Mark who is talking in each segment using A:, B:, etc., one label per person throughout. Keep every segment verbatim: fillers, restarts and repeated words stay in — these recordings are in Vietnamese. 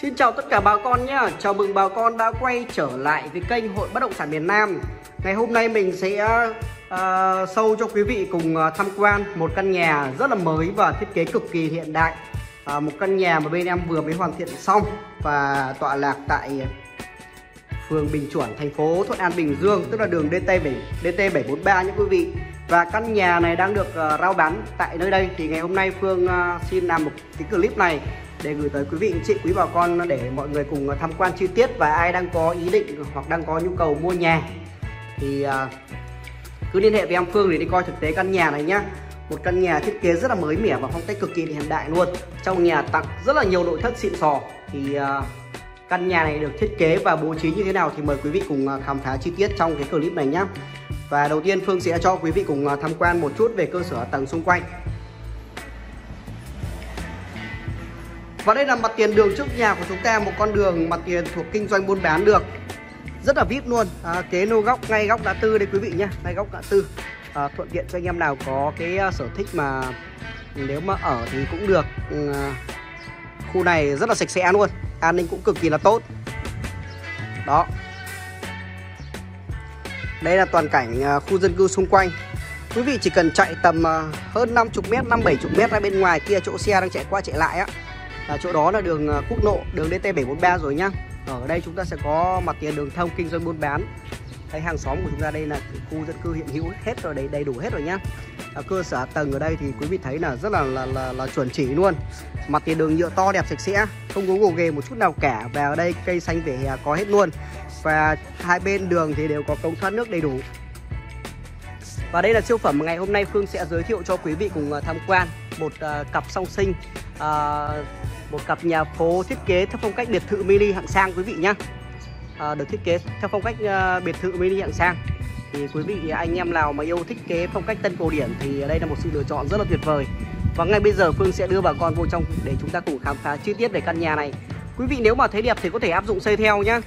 A: Xin chào tất cả bà con nhé. Chào mừng bà con đã quay trở lại với kênh Hội Bất động sản miền Nam. Ngày hôm nay mình sẽ uh, show cho quý vị cùng uh, tham quan một căn nhà rất là mới và thiết kế cực kỳ hiện đại. uh, Một căn nhà mà bên em vừa mới hoàn thiện xong và tọa lạc tại phường Bình Chuẩn, thành phố Thuận An, Bình Dương, tức là đường D T bảy bốn ba nhé quý vị. Và căn nhà này đang được uh, rao bán tại nơi đây. Thì ngày hôm nay Phương uh, xin làm một cái clip này để gửi tới quý vị, chị, quý bà con để mọi người cùng tham quan chi tiết. Và ai đang có ý định hoặc đang có nhu cầu mua nhà thì uh, cứ liên hệ với em Phương để đi coi thực tế căn nhà này nhá. Một căn nhà thiết kế rất là mới mẻ và phong cách cực kỳ hiện đại luôn. Trong nhà tặng rất là nhiều nội thất xịn sò. Thì uh, căn nhà này được thiết kế và bố trí như thế nào thì mời quý vị cùng khám phá chi tiết trong cái clip này nhé. Và đầu tiên Phương sẽ cho quý vị cùng tham quan một chút về cơ sở tầng xung quanh. Và đây là mặt tiền đường trước nhà của chúng ta, một con đường mặt tiền thuộc kinh doanh buôn bán được rất là vip luôn. À, kế nô góc ngay góc ngã tư đây quý vị nhé, ngay góc ngã tư. À, thuận tiện cho anh em nào có cái sở thích mà nếu mà ở thì cũng được. À, khu này rất là sạch sẽ luôn, an ninh cũng cực kỳ là tốt. Đó. Đây là toàn cảnh khu dân cư xung quanh. Quý vị chỉ cần chạy tầm hơn năm mươi mét, năm bảy mươi mét ra bên ngoài kia, chỗ xe đang chạy qua chạy lại á, là chỗ đó là đường quốc lộ, đường D T bảy bốn ba rồi nhá. Ở đây chúng ta sẽ có mặt tiền đường thông kinh doanh buôn bán. Đây, hàng xóm của chúng ta đây là khu dân cư hiện hữu hết rồi, đầy đầy đủ hết rồi nhá. À, cơ sở tầng ở đây thì quý vị thấy là rất là là, là, là chuẩn chỉ luôn. Mặt tiền đường nhựa to đẹp sạch sẽ, không có gồ ghề một chút nào cả. Và ở đây cây xanh vỉa hè có hết luôn. Và hai bên đường thì đều có cống thoát nước đầy đủ. Và đây là siêu phẩm mà ngày hôm nay Phương sẽ giới thiệu cho quý vị cùng tham quan. Một uh, cặp song sinh, uh, một cặp nhà phố thiết kế theo phong cách biệt thự mini hạng sang quý vị nhá. Uh, được thiết kế theo phong cách uh, biệt thự mini hạng sang. Thì quý vị anh em nào mà yêu thiết kế phong cách tân cổ điển thì đây là một sự lựa chọn rất là tuyệt vời. Và ngay bây giờ Phương sẽ đưa bà con vô trong để chúng ta cùng khám phá chi tiết về căn nhà này. Quý vị nếu mà thấy đẹp thì có thể áp dụng xây theo nhá.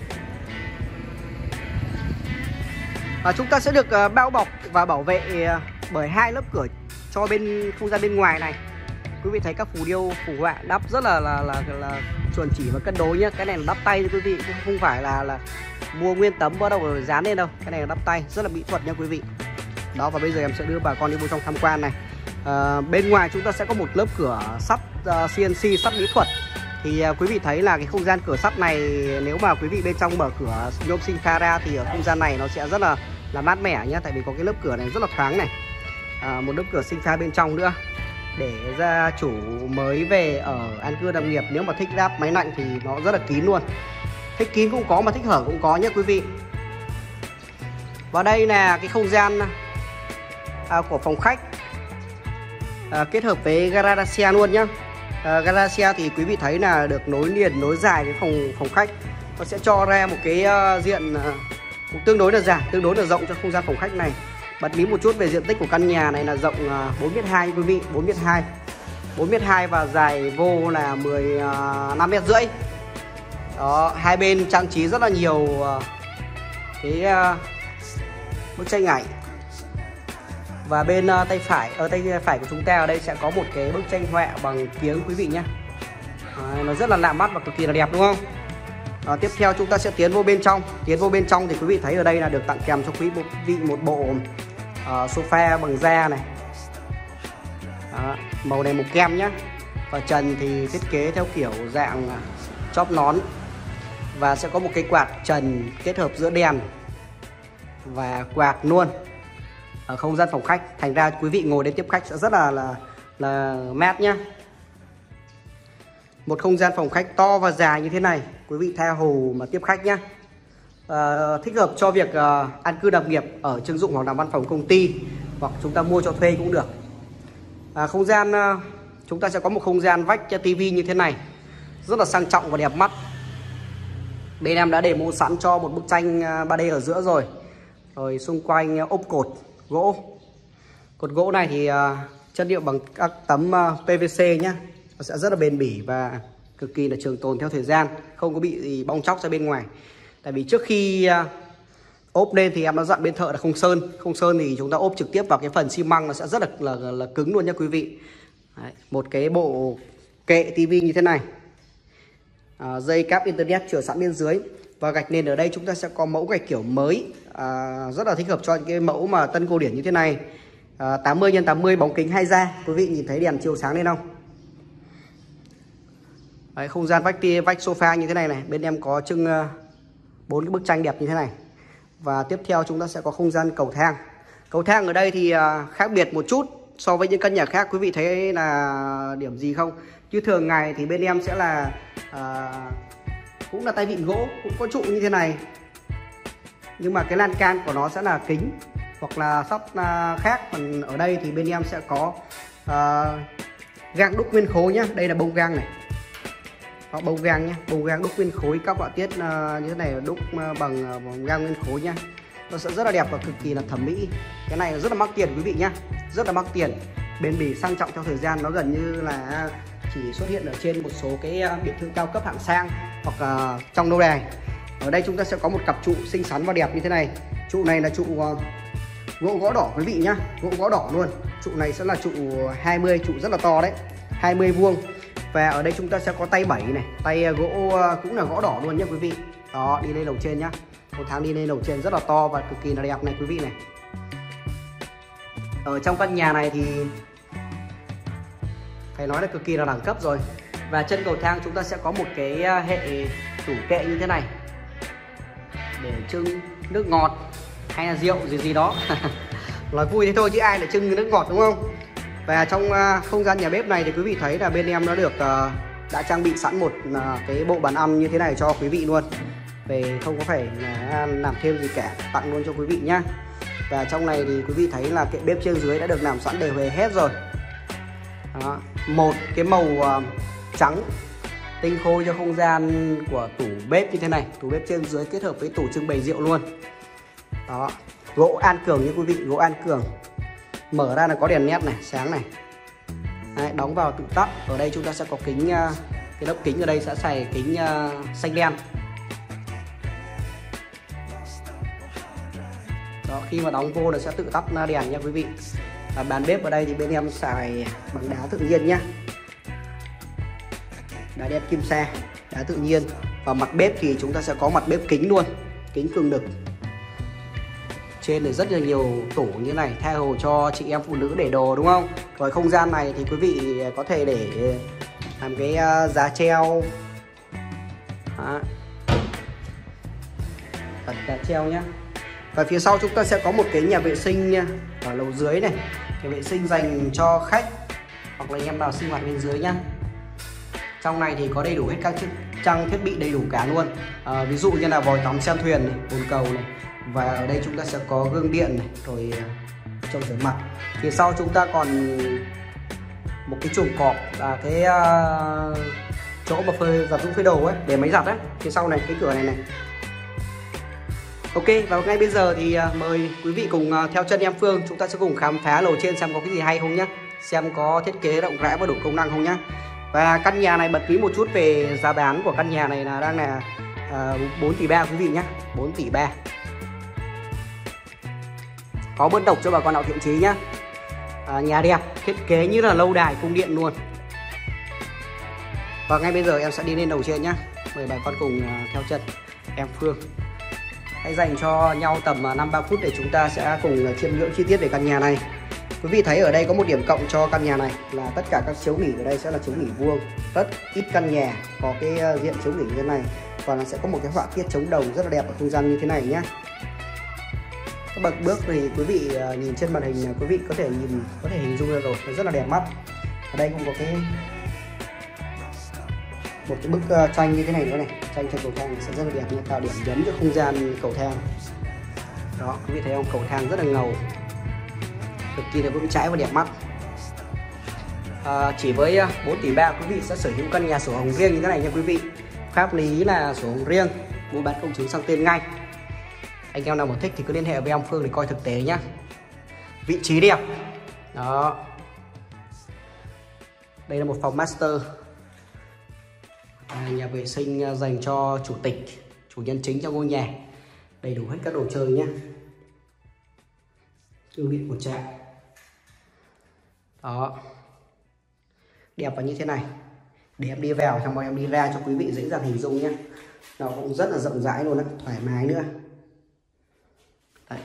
A: À, chúng ta sẽ được uh, bao bọc và bảo vệ uh, bởi hai lớp cửa cho bên không gian bên ngoài này. Quý vị thấy các phù điêu phù họa đắp rất là là, là là chuẩn chỉ và cân đối nhá. Cái này là đắp tay quý vị, không phải là là mua nguyên tấm bắt đầu rồi dán lên đâu. Cái này là đắp tay, rất là mỹ thuật nha quý vị. Đó, và bây giờ em sẽ đưa bà con đi vô trong tham quan này. À, bên ngoài chúng ta sẽ có một lớp cửa sắt uh, C N C, sắt mỹ thuật. Thì uh, quý vị thấy là cái không gian cửa sắt này, nếu mà quý vị bên trong mở cửa nhôm sinh pha ra thì ở không gian này nó sẽ rất là là mát mẻ nhá. Tại vì có cái lớp cửa này rất là thoáng này. À, một lớp cửa sinh pha bên trong nữa để gia chủ mới về ở an cư lập nghiệp nếu mà thích lắp máy lạnh thì nó rất là kín luôn. Thích kín cũng có mà thích hở cũng có nhé quý vị. Và đây là cái không gian à, của phòng khách à, kết hợp với gara xe luôn nhá. à, Gara xe thì quý vị thấy là được nối liền nối dài với phòng phòng khách. Nó sẽ cho ra một cái uh, diện uh, cũng tương đối là dài, tương đối là rộng cho không gian phòng khách này. Bật mí một chút về diện tích của căn nhà này là rộng bốn mét hai quý vị, bốn mét hai. bốn mét hai và dài vô là mười lăm mét rưỡi. Đó, hai bên trang trí rất là nhiều cái bức tranh ảnh. Và bên tay phải, ở tay phải của chúng ta ở đây sẽ có một cái bức tranh họa bằng kiếng quý vị nhé. À, nó rất là lạ mắt và cực kỳ là đẹp đúng không? À, tiếp theo chúng ta sẽ tiến vô bên trong. Tiến vô bên trong thì quý vị thấy ở đây là được tặng kèm cho quý vị một bộ uh, sofa bằng da này. Đó, màu này màu kem nhá. Và trần thì thiết kế theo kiểu dạng chóp nón. Và sẽ có một cái quạt trần kết hợp giữa đèn và quạt luôn ở không gian phòng khách. Thành ra quý vị ngồi đây tiếp khách sẽ rất là là, là mát nhá. Một không gian phòng khách to và dài như thế này, quý vị tha hồ mà tiếp khách nhá. À, thích hợp cho việc uh, an cư lập nghiệp ở trưng dụng hoặc là văn phòng công ty, hoặc chúng ta mua cho thuê cũng được. À, không gian uh, chúng ta sẽ có một không gian vách tivi như thế này, rất là sang trọng và đẹp mắt. Bên em đã để mua sẵn cho một bức tranh ba D ở giữa rồi. Rồi xung quanh ốp cột gỗ. Cột gỗ này thì uh, chất liệu bằng các tấm uh, P V C nhá. Nó sẽ rất là bền bỉ và cực kỳ là trường tồn theo thời gian, không có bị gì bong chóc ra bên ngoài. Tại vì trước khi uh, ốp lên thì em đã dặn bên thợ là không sơn. Không sơn thì chúng ta ốp trực tiếp vào cái phần xi măng, nó sẽ rất là, là, là, là cứng luôn nha quý vị. Đấy, một cái bộ kệ tivi như thế này. à, dây cáp internet chừa sẵn bên dưới. Và gạch nền ở đây chúng ta sẽ có mẫu gạch kiểu mới, à, rất là thích hợp cho những cái mẫu mà tân cổ điển như thế này. à, tám mươi nhân tám mươi bóng kính hai da, quý vị nhìn thấy đèn chiếu sáng lên không? Đấy, không gian vách vách sofa như thế này này, bên em có trưng bốn uh, cái bức tranh đẹp như thế này. Và tiếp theo chúng ta sẽ có không gian cầu thang. Cầu thang ở đây thì uh, khác biệt một chút so với những căn nhà khác, quý vị thấy là điểm gì không? Chứ thường ngày thì bên em sẽ là uh, cũng là tay vịn gỗ, cũng có trụ như thế này, nhưng mà cái lan can của nó sẽ là kính hoặc là sắt uh, khác. Còn ở đây thì bên em sẽ có uh, gang đúc nguyên khối nhá. Đây là bông gang này, có bông gang nhá, bông gang đúc nguyên khối các họa tiết uh, như thế này, đúc uh, bằng uh, gang nguyên khối nhá. Nó sẽ rất là đẹp và cực kỳ là thẩm mỹ. Cái này rất là mắc tiền quý vị nhá, rất là mắc tiền, bền bỉ, sang trọng theo thời gian. Nó gần như là chỉ xuất hiện ở trên một số cái biệt thự cao cấp hạng sang hoặc là trong lâu đài. Ở đây chúng ta sẽ có một cặp trụ xinh xắn và đẹp như thế này. Trụ này là trụ uh, gỗ gõ đỏ quý vị nhá, gỗ gõ đỏ luôn. Trụ này sẽ là trụ hai mươi, trụ rất là to đấy, hai mươi vuông. Và ở đây chúng ta sẽ có tay bảy này, tay gỗ uh, cũng là gõ đỏ luôn nhá quý vị. Đó, đi lên lầu trên nhá. Cầu thang đi lên lầu trên rất là to và cực kỳ là đẹp này quý vị này. Ở trong căn nhà này thì phải nói là cực kỳ là đẳng cấp rồi. Và chân cầu thang chúng ta sẽ có một cái hệ tủ kệ như thế này để trưng nước ngọt hay là rượu gì gì đó. Nói vui thế thôi chứ ai lại trưng nước ngọt đúng không? Và trong không gian nhà bếp này thì quý vị thấy là bên em nó được đã trang bị sẵn một cái bộ bàn ăn như thế này cho quý vị luôn. Về không có phải làm thêm gì cả, tặng luôn cho quý vị nhá. Và trong này thì quý vị thấy là kệ bếp trên dưới đã được làm sẵn đều huề hết rồi. Đó. Một cái màu uh, trắng tinh khôi cho không gian của tủ bếp như thế này, tủ bếp trên dưới kết hợp với tủ trưng bày rượu luôn. Đó, gỗ an cường như quý vị, gỗ an cường. Mở ra là có đèn led này, sáng này. Đấy, đóng vào tự tắt. Ở đây chúng ta sẽ có kính, uh, cái lớp kính ở đây sẽ xài kính uh, xanh đen. Đó, khi mà đóng vô là sẽ tự tắt đèn nha quý vị. À, bàn bếp ở đây thì bên em xài bằng đá tự nhiên nhá, đá đen kim sa, đá tự nhiên. Và mặt bếp thì chúng ta sẽ có mặt bếp kính luôn, kính cường lực. Trên này rất là nhiều tủ như này, tha hồ cho chị em phụ nữ để đồ đúng không? Rồi không gian này thì quý vị có thể để làm cái giá treo. Đó, phần giá treo nhá. Và phía sau chúng ta sẽ có một cái nhà vệ sinh ở lầu dưới này, nhà vệ sinh dành cho khách hoặc là anh em nào sinh hoạt bên dưới nhá. Trong này thì có đầy đủ hết các trang thiết bị đầy đủ cả luôn. À, ví dụ như là vòi tắm xem thuyền này, bồn cầu này. Và ở đây chúng ta sẽ có gương điện này, rồi chậu rửa mặt. Phía sau chúng ta còn một cái chuồng cọp, là cái uh, chỗ mà phơi giặt rũ phơi đồ ấy, để máy giặt ấy. Phía sau này, cái cửa này này. Ok, và ngay bây giờ thì uh, mời quý vị cùng uh, theo chân em Phương, chúng ta sẽ cùng khám phá lầu trên xem có cái gì hay không nhá, xem có thiết kế rộng rãi và đủ công năng không nhá. Và căn nhà này bật mí một chút về giá bán của căn nhà này là đang là uh, bốn tỷ ba quý vị nhá, bốn tỷ ba. Có bớt độc cho bà con nào thiện chí nhá. uh, Nhà đẹp, thiết kế như là lâu đài cung điện luôn. Và ngay bây giờ em sẽ đi lên lầu trên nhá, mời bà con cùng uh, theo chân em Phương. Hãy dành cho nhau tầm năm ba phút để chúng ta sẽ cùng chiêm ngưỡng chi tiết về căn nhà này. Quý vị thấy ở đây có một điểm cộng cho căn nhà này là tất cả các chiếu nghỉ ở đây sẽ là chiếu nghỉ vuông. Rất ít căn nhà có cái diện chiếu nghỉ như thế này. Và nó sẽ có một cái họa tiết chống đồng rất là đẹp ở không gian như thế này nhé. Các bậc bước thì quý vị nhìn trên màn hình, quý vị có thể nhìn có thể hình dung ra rồi, nó rất là đẹp mắt. Ở đây cũng có cái một cái bức tranh như thế này nữa này, tranh trên cầu thang này sẽ rất là đẹp, như tạo điểm nhấn cho không gian cầu thang. Đó, quý vị thấy không, cầu thang rất là ngầu, cực kỳ là vững chãi và đẹp mắt. À, chỉ với bốn tỷ ba quý vị sẽ sở hữu căn nhà sổ hồng riêng như thế này nha quý vị. Pháp lý là sổ hồng riêng, mua bán công chứng sang tên ngay. Anh em nào mà thích thì cứ liên hệ với em Phương để coi thực tế nhá. Vị trí đẹp. Đó. Đây là một phòng master. À, nhà vệ sinh dành cho chủ tịch, chủ nhân chính trong ngôi nhà. Đầy đủ hết các đồ chơi nhé. Tường điện của trạm. Đó. Đẹp và như thế này. Để em đi vào xong rồi em đi ra cho quý vị dễ dàng hình dung nhé. Nó cũng rất là rộng rãi luôn đấy, thoải mái nữa. Đấy.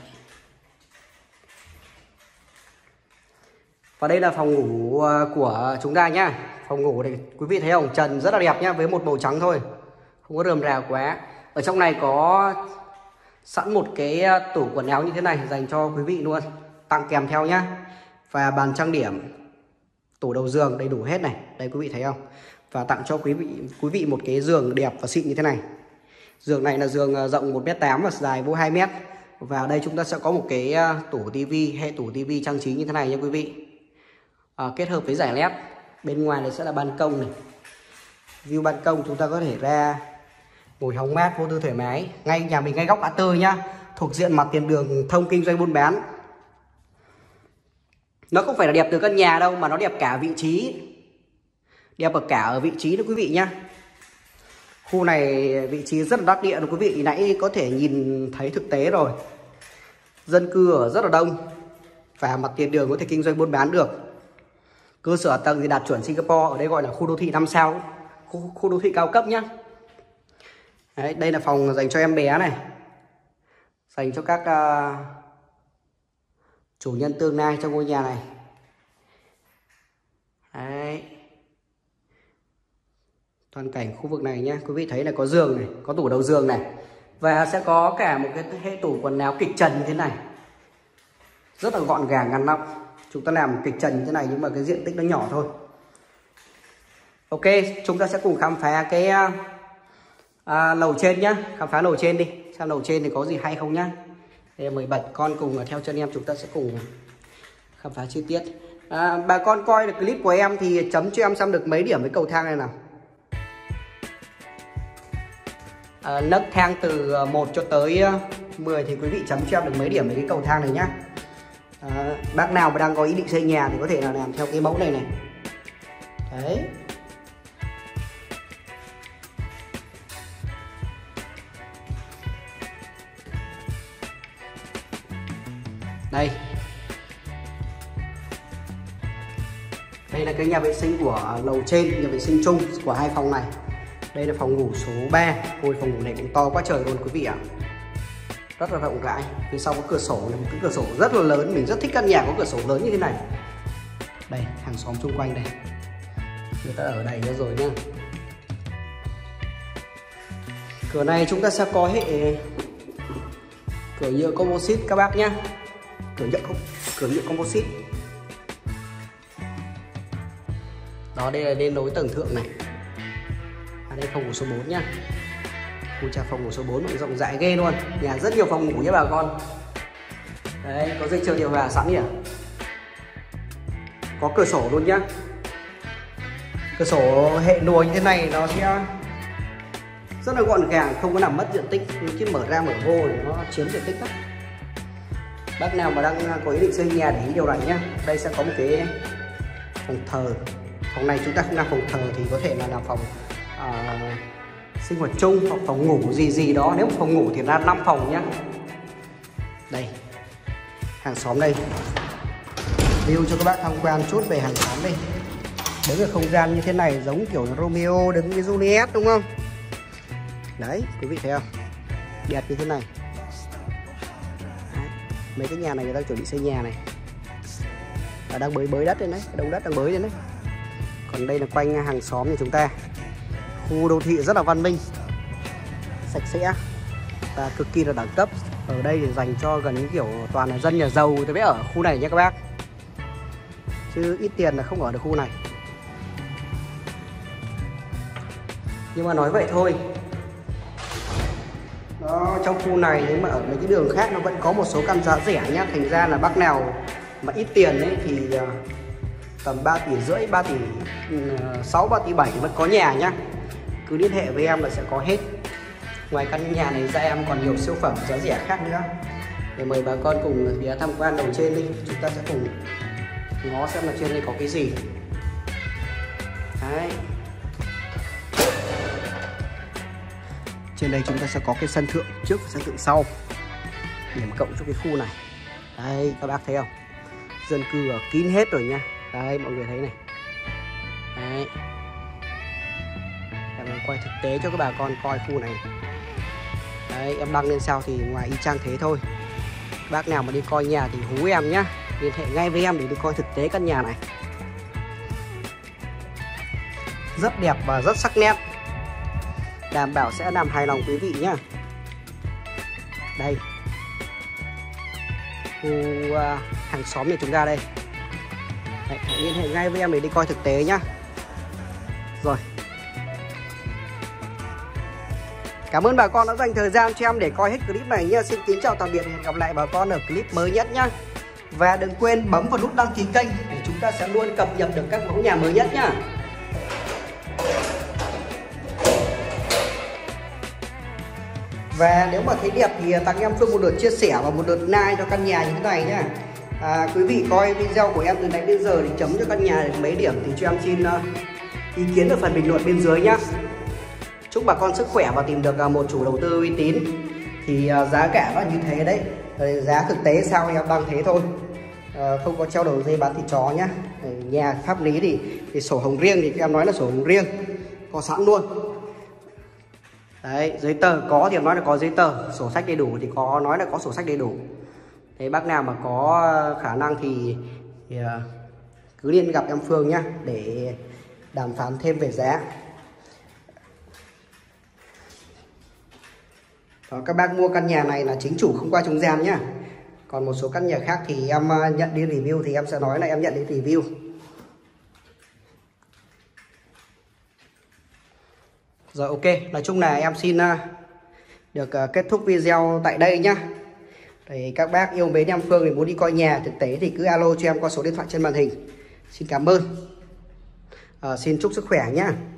A: Và đây là phòng ngủ của chúng ta nhá. Phòng ngủ này quý vị thấy không, trần rất là đẹp nhá, với một màu trắng thôi, không có rườm rà quá. Ở trong này có sẵn một cái tủ quần áo như thế này dành cho quý vị luôn, tặng kèm theo nhá. Và bàn trang điểm, tủ đầu giường đầy đủ hết này, đây quý vị thấy không. Và tặng cho quý vị quý vị một cái giường đẹp và xịn như thế này. Giường này là giường rộng một mét tám và dài vô hai mét. Và đây chúng ta sẽ có một cái tủ tivi hay tủ tivi trang trí như thế này nha quý vị. À, kết hợp với giải led. Bên ngoài này sẽ là ban công này. View ban công chúng ta có thể ra ngồi hóng mát vô tư thoải mái. Ngay nhà mình ngay góc ngã tư nhá, thuộc diện mặt tiền đường thông kinh doanh buôn bán. Nó không phải là đẹp từ căn nhà đâu, mà nó đẹp cả vị trí. Đẹp ở cả ở vị trí đó quý vị nhá. Khu này vị trí rất là đắc địa, quý vị nãy có thể nhìn thấy thực tế rồi. Dân cư ở rất là đông và mặt tiền đường có thể kinh doanh buôn bán được. Cơ sở tầng thì đạt chuẩn Singapore, ở đây gọi là khu đô thị năm sao, khu, khu đô thị cao cấp nhá. Đấy, đây là phòng dành cho em bé này, dành cho các uh, chủ nhân tương lai trong ngôi nhà này. Đấy. Toàn cảnh khu vực này nhá, quý vị thấy là có giường này, có tủ đầu giường này. Và sẽ có cả một cái hệ tủ quần áo kịch trần như thế này. Rất là gọn gàng ngăn nắp. Chúng ta làm kịch trần như thế này nhưng mà cái diện tích nó nhỏ thôi. Ok, chúng ta sẽ cùng khám phá cái à, lầu trên nhá. Khám phá lầu trên đi, xem lầu trên thì có gì hay không nhá. Để mời bật con cùng theo chân em, chúng ta sẽ cùng khám phá chi tiết. à, Bà con coi được clip của em thì chấm cho em xem được mấy điểm với cầu thang này nào. À, nấc thang từ một cho tới mười thì quý vị chấm cho em được mấy điểm với cái cầu thang này nhá. À, bác nào mà đang có ý định xây nhà thì có thể là làm theo cái mẫu này này. Đấy. Đây. Đây là cái nhà vệ sinh của lầu trên, nhà vệ sinh chung của hai phòng này. Đây là phòng ngủ số ba. Ôi, phòng ngủ này cũng to quá trời luôn quý vị ạ. Rất là rộng rãi. Phía sau có cửa sổ này, một cái cửa sổ rất là lớn. Mình rất thích căn nhà có cửa sổ lớn như thế này. Đây, hàng xóm xung quanh đây, người ta ở đây nữa rồi nhá. Cửa này chúng ta sẽ có hệ cửa nhựa composite các bác nhá. Cửa nhựa không, cửa nhựa composite. Đó, đây là đến nối tầng thượng này. À, đây phòng ngủ số bốn nhá. Khu trà phòng ngủ số bốn cũng rộng rãi ghê luôn. Nhà rất nhiều phòng ngủ nhé bà con. Đấy, có dây chờ điều hòa sẵn nhỉ. Có cửa sổ luôn nhá. Cửa sổ hệ nồi như thế này nó sẽ rất là gọn gàng, không có làm mất diện tích. Nhưng khi mở ra mở vô thì nó chiếm diện tích lắm. Bác nào mà đang có ý định xây nhà để ý điều này nhá. Đây sẽ có một cái phòng thờ. Phòng này chúng ta không làm phòng thờ thì có thể là làm phòng à, sinh hoạt chung hoặc phòng ngủ gì gì đó. Nếu phòng ngủ thì ra năm phòng nhá. Đây, hàng xóm đây. View cho các bác tham quan chút về hàng xóm đây. Đứng ở không gian như thế này giống kiểu Romeo đứng với Juliet đúng không? Đấy, quý vị thấy không? Đẹp như thế này. Đấy, mấy cái nhà này người ta chuẩn bị xây nhà này. Và đang bới bới đất lên đấy, đông đất đang bới lên đấy. Còn đây là quanh hàng xóm của chúng ta. Khu đô thị rất là văn minh, sạch sẽ và cực kỳ là đẳng cấp. Ở đây thì dành cho gần như kiểu toàn là dân nhà giàu tôi biết ở khu này nha các bác. Chứ ít tiền là không ở được khu này. Nhưng mà nói vậy thôi. Nó trong khu này nhưng mà ở mấy cái đường khác nó vẫn có một số căn giá rẻ nhá. Thành ra là bác nào mà ít tiền ấy thì tầm ba tỷ rưỡi, ba tỷ sáu, ba tỷ bảy vẫn có nhà nhá. Cứ liên hệ với em là sẽ có hết. Ngoài căn nhà này ra em còn nhiều siêu phẩm giá rẻ khác nữa. Để mời bà con cùng ghé tham quan đầu trên đi. Chúng ta sẽ cùng ngó xem là trên đây có cái gì. Đấy. Trên đây chúng ta sẽ có cái sân thượng trước và sân thượng sau. Điểm cộng cho cái khu này. Đây, các bác thấy không? Dân cư ở kín hết rồi nha. Đây, mọi người thấy này. Đấy. Em quay thực tế cho các bà con coi khu này. Đấy, em đăng lên sao thì ngoài y chang thế thôi. Bác nào mà đi coi nhà thì hú em nhá, liên hệ ngay với em để đi coi thực tế căn nhà này. Rất đẹp và rất sắc nét, đảm bảo sẽ làm hài lòng quý vị nhá. Đây, khu uh, hàng xóm nhà chúng ta đây. Đấy, hãy liên hệ ngay với em để đi coi thực tế nhá. Rồi, cảm ơn bà con đã dành thời gian cho em để coi hết clip này nhá. Xin kính chào tạm biệt, hẹn gặp lại bà con ở clip mới nhất nhá. Và đừng quên bấm vào nút đăng ký kênh để chúng ta sẽ luôn cập nhật được các mẫu nhà mới nhất nhá. Và nếu mà thấy đẹp thì tặng em Phương một lượt chia sẻ và một lượt like cho căn nhà như thế này nhá. À, quý vị coi video của em từ nãy đến giờ thì chấm cho căn nhà được mấy điểm thì cho em xin uh, ý kiến ở phần bình luận bên dưới nhá. Chúc bà con sức khỏe và tìm được uh, một chủ đầu tư uy tín. Thì uh, giá cả nó như thế đấy. Rồi giá thực tế sao em đang thế thôi. Uh, không có treo đầu dây bán thịt chó nhá. Rồi, nhà pháp lý thì, thì sổ hồng riêng thì em nói là sổ hồng riêng, có sẵn luôn. Đấy, giấy tờ có thì em nói là có giấy tờ, sổ sách đầy đủ thì có nói là có sổ sách đầy đủ. Thế bác nào mà có khả năng thì, thì uh, cứ liên gặp em Phương nhá để đàm phán thêm về giá. Đó, các bác mua căn nhà này là chính chủ không qua trung gian nhá. Còn một số căn nhà khác thì em uh, nhận đi review thì em sẽ nói là em nhận đi review. Rồi, ok, nói chung là em xin uh, được uh, kết thúc video tại đây nhá. Thì các bác yêu mến em Phương thì muốn đi coi nhà thực tế thì cứ alo cho em qua số điện thoại trên màn hình. Xin cảm ơn. Uh, xin chúc sức khỏe nhá.